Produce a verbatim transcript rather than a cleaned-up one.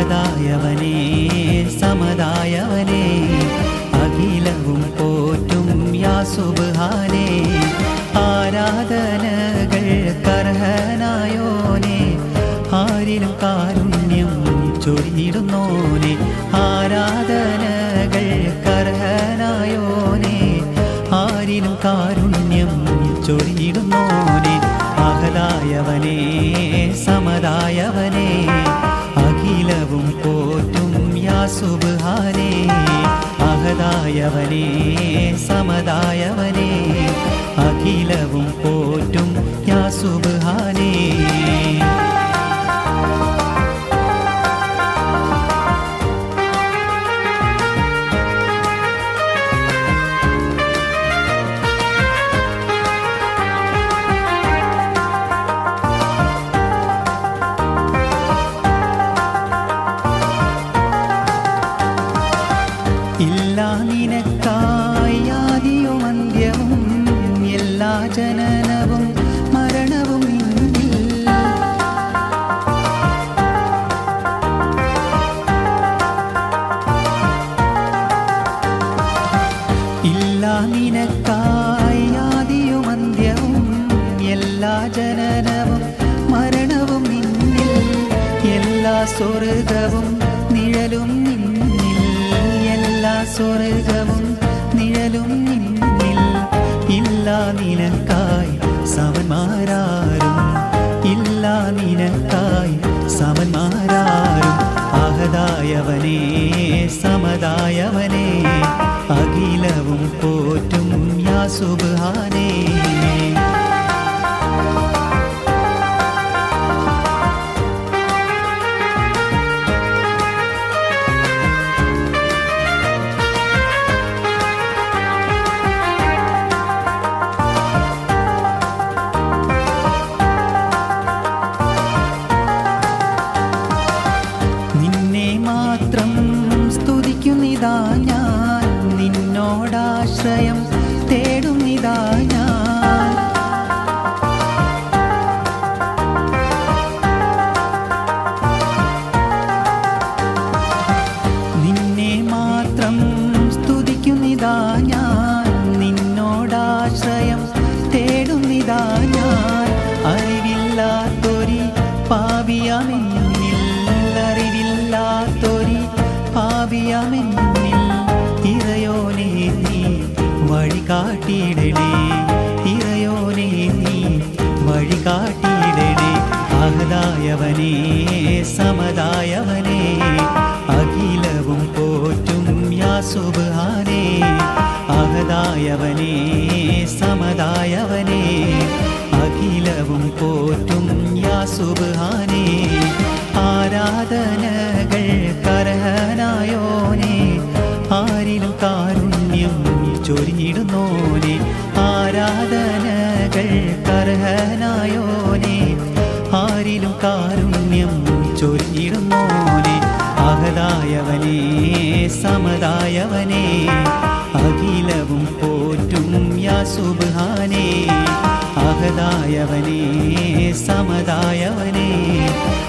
അഹദായവനേ സമദായവനേ അഖിലവും പോറ്റും യാ സുബ്ഹാനേ ആരാധനകൾ കർഹനായോനേ ആരിലും കാരുണ്യം ചൊരിഞ്ഞിടുന്നോനെ ആരാധനകൾ കർഹനായോനെ ആരിലും കാരുണ്യം ചൊരിഞ്ഞിടുന്നോനെ അഹദായവനേ സമദായവനേ അഖിലവും പോറ്റും യാ സുബ്ഹാനേ അഹദായവനേ സമദായവനേ അഖിലവും പോറ്റും യാ സുബ്ഹാനേ ഇല്ലാ നിനക്കായി ആദിയും അന്ത്യവും എല്ലാ ജനനവും മരണവും നിന്നിൽ ഇല്ലാ നിനക്കായി ആദിയും അന്ത്യവും എല്ലാ ജനനവും മരണവും നിന്നിൽ എല്ലാ സ്വർഗവും നിഴലും എല്ലാ സ്വർഗവും നിഴലും നിന്നിൽ ഇല്ലാ നിനക്കായി സമന്മാരാരും ഇല്ലാ നിനക്കായി സമന്മാരാരും അഹദായവനേ സമദായവനേ അഖിലവും പോറ്റും യാ സുബ്ഹാനേ മാത്രം സ്തുതിക്കുന്നിതാ ഞാൻ നിന്നോടാശ്രയം തേടുന്നിതാ ഞാൻ നിന്നെ മാത്രം സ്തുതിക്കുന്നിതാ ഞാൻ നിന്നോടാശ്രയം തേടുന്നിതാ ഞാൻ അറിവില്ലാത്തൊരി പാപിയാമെന്നിൽ അറിവില്ലാത്തൊരി പാപിയാമെന്നിൽ ഇറയോനെ നീ വഴി കാട്ടിയിടണേ ഇറയോനെ നീ വഴി കാട്ടിയിടണേ അഹദായവനേ സമദായവനേ അഖിലവും പോറ്റും യാ സുബ്ഹാനേ അഹദായവനേ സമദായവനേ അഖിലവും പോറ്റും യാ സുബ്ഹാനേ ആരാധനകൾ കർഹനായോനെ ആരിലും കാരുണ്യം ചൊരിഞ്ഞിടുന്നോനെ ആരാധനകൾ കർഹനായോനെ ആരിലും കാരുണ്യം ചൊരിഞ്ഞിടുന്നോനെ അഹദായവനേ സമദായവനേ അഖിലവും പോറ്റും യാ സുബ്ഹാനേ അഹദായവനേ സമദായവനേ